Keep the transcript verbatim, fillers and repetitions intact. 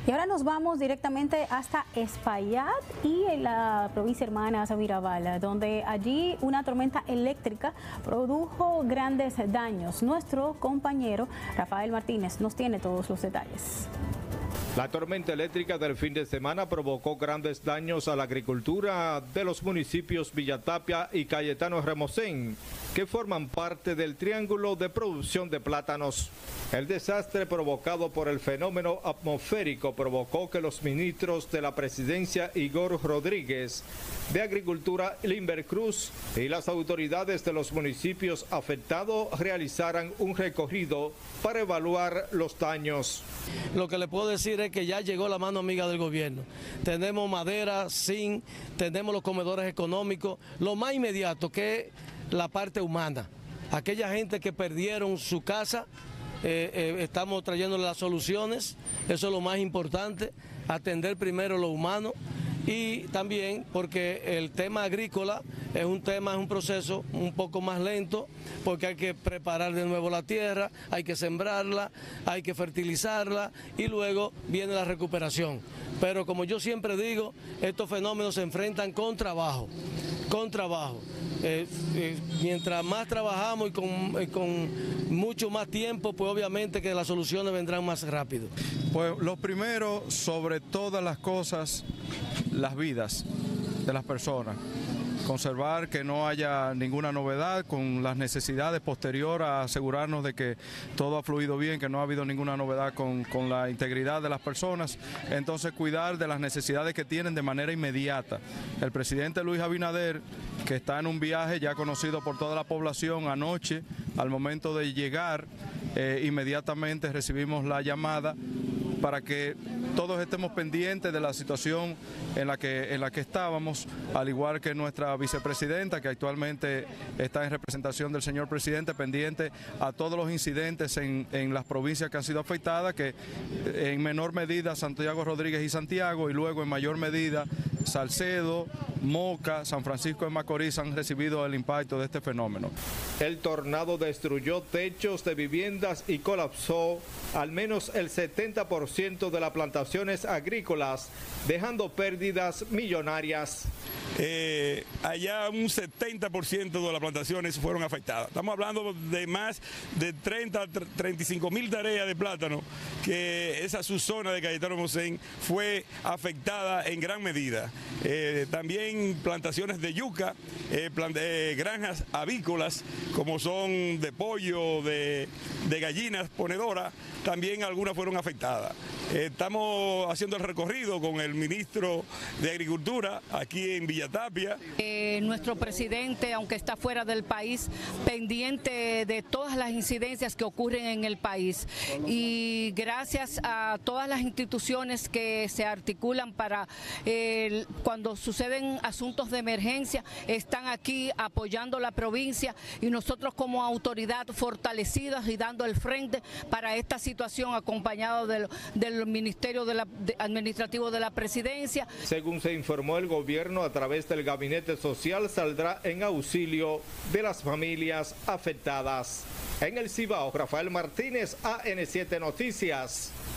Y ahora nos vamos directamente hasta Espaillat y en la provincia hermana Mirabal, donde allí una tormenta eléctrica produjo grandes daños. Nuestro compañero Rafael Martínez nos tiene todos los detalles. La tormenta eléctrica del fin de semana provocó grandes daños a la agricultura de los municipios Villatapia y Cayetano Hermosén, que forman parte del triángulo de producción de plátanos. El desastre provocado por el fenómeno atmosférico provocó que los ministros de la presidencia Igor Rodríguez, de Agricultura Limber Cruz y las autoridades de los municipios afectados realizaran un recorrido para evaluar los daños. Lo que le puedo decir es que ya llegó la mano amiga del gobierno. Tenemos madera, zinc, tenemos los comedores económicos, lo más inmediato que es la parte humana. Aquella gente que perdieron su casa, eh, eh, estamos trayéndole las soluciones, eso es lo más importante, atender primero lo humano. Y también porque el tema agrícola es un tema, es un proceso un poco más lento, porque hay que preparar de nuevo la tierra, hay que sembrarla, hay que fertilizarla y luego viene la recuperación. Pero como yo siempre digo, estos fenómenos se enfrentan con trabajo, con trabajo. Eh, eh, mientras más trabajamos y con, eh, con mucho más tiempo, pues obviamente que las soluciones vendrán más rápido. Pues lo primero, sobre todas las cosas, las vidas de las personas. Conservar que no haya ninguna novedad con las necesidades posterior a asegurarnos de que todo ha fluido bien, que no ha habido ninguna novedad con, con la integridad de las personas. Entonces cuidar de las necesidades que tienen de manera inmediata. El presidente Luis Abinader, que está en un viaje ya conocido por toda la población, anoche, al momento de llegar, eh, inmediatamente recibimos la llamada para que todos estemos pendientes de la situación en la que, en la que estábamos, al igual que nuestra vicepresidenta, que actualmente está en representación del señor presidente, pendiente a todos los incidentes en, en las provincias que han sido afectadas, que en menor medida Santiago Rodríguez y Santiago, y luego en mayor medida Salcedo, Moca, San Francisco de Macorís han recibido el impacto de este fenómeno. El tornado destruyó techos de viviendas y colapsó al menos el setenta por ciento de las plantaciones agrícolas, dejando pérdidas millonarias. Eh, allá un setenta por ciento de las plantaciones fueron afectadas. Estamos hablando de más de treinta, treinta y cinco mil tareas de plátano, que esa subzona de Cayetano Hermosén fue afectada en gran medida. Eh, también plantaciones de yuca, eh, plant eh, granjas avícolas, como son de pollo, de, de gallinas ponedoras, también algunas fueron afectadas. Eh, estamos haciendo el recorrido con el ministro de Agricultura aquí en Villatapia. Eh, nuestro presidente, aunque está fuera del país, pendiente de todas las incidencias que ocurren en el país, y gracias a todas las instituciones que se articulan para eh, cuando suceden asuntos de emergencia, están aquí apoyando la provincia, y nosotros como autoridad fortalecidas y dando el frente para esta situación, acompañado del, del Ministerio de la, de, Administrativo de la Presidencia. Según se informó, el gobierno a través del Gabinete Social saldrá en auxilio de las familias afectadas. En el Cibao, Rafael Martínez, A N siete Noticias.